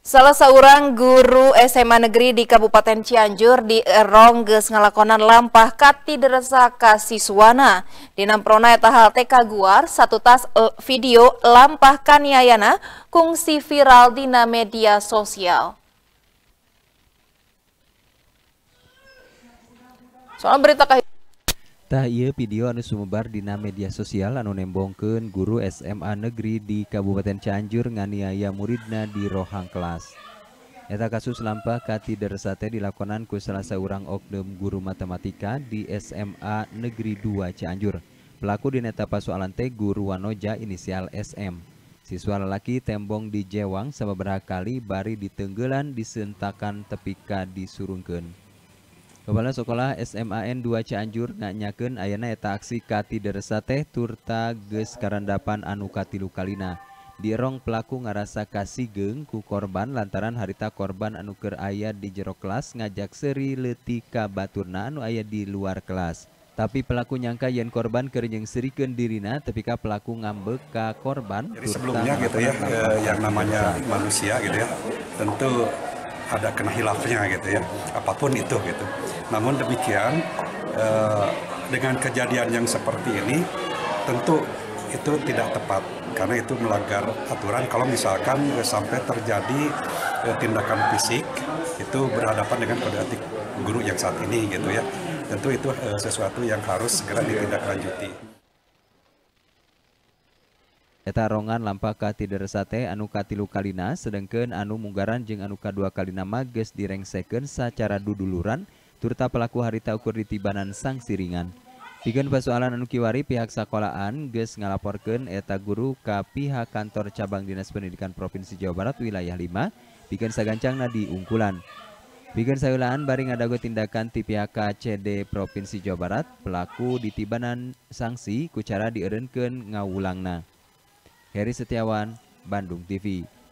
Salah seorang guru SMA negeri di Kabupaten Cianjur di Erong geus ngalakonan lampah kati deresa ka siswana. Dina prona eta hal teh kaguar satu tas video lampah kaniayana kungsi viral dina media sosial. Soal berita Tah ieu video anu sumebar dina media sosial anu nembongkeun guru SMA negeri di Kabupaten Cianjur nganiaya muridna di rohang kelas. Eta kasus lampah kati deresa teh dilakonan ku salah seorang oknum guru matematika di SMA Negeri 2 Cianjur. Pelaku dina eta pasoalan teh guru wanoja inisial SM. Siswa lalaki tembong di jewang sababaraha kali bari ditenggeulan disentakan tepika disurungkeun. Kepala Sekolah SMAN 2 Cianjur nganyakeun ayana eta aksi kati deresa teh turta geus karandapan anu katilu kalina. Di erong pelaku ngarasa kasigeung ku korban lantaran harita korban anu keur aya di jero kelas ngajak seuri leutik ka baturna anu aya di luar kelas. Tapi pelaku nyangka yen korban keur nyeungsirikeun dirina tepika pelaku ngambek ka korban. Jadi sebelumnya gitu ya, yang namanya manusia gitu ya, tentu ada kena hilafnya gitu ya, apapun itu gitu. Namun demikian dengan kejadian yang seperti ini tentu itu tidak tepat karena itu melanggar aturan. Kalau misalkan sampai terjadi tindakan fisik itu berhadapan dengan kode etik guru yang saat ini gitu ya, tentu itu sesuatu yang harus segera ditindaklanjuti. Eta rongan lampah kati deresa teh anu katilu kalina sedengkeun anu munggaran jeung anu kadua kalina mah geus direngsekeun sacara duduluran turta pelaku harita ukur ditibanan sanksi ringan. Pikeun persoalan anu kiwari pihak sakolahan geus ngalaporkeun eta guru ka pihak kantor cabang Dinas Pendidikan Provinsi Jawa Barat wilayah 5 pikeun sagancangna diungkulan. Pikeun saeulaan bari ngadago tindakan ti pihak KCD Provinsi Jawa Barat pelaku ditibanan sanksi ku cara dieureunkeun ngawulangna. Heri Setiawan, Bandung TV.